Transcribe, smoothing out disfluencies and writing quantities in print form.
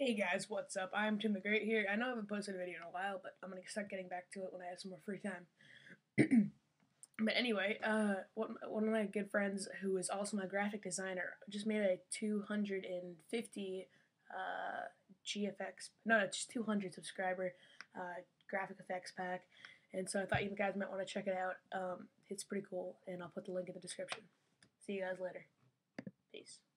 Hey guys, what's up? I'm Tim the Great here. I know I haven't posted a video in a while, but I'm gonna start getting back to it when I have some more free time. But anyway, one of my good friends, who is also my graphic designer, just made a 250 GFX, no, it's 200 subscriber graphic effects pack, and so I thought you guys might want to check it out. It's pretty cool, and I'll put the link in the description. See you guys later. Peace.